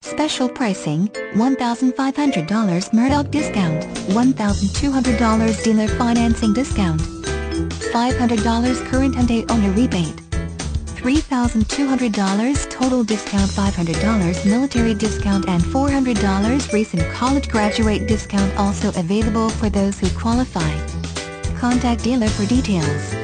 Special pricing, $1,500 Murdock discount, $1,200 dealer financing discount, $500 current Hyundai owner rebate, $3,200 total discount, $500 military discount and $400 recent college graduate discount also available for those who qualify. Contact dealer for details.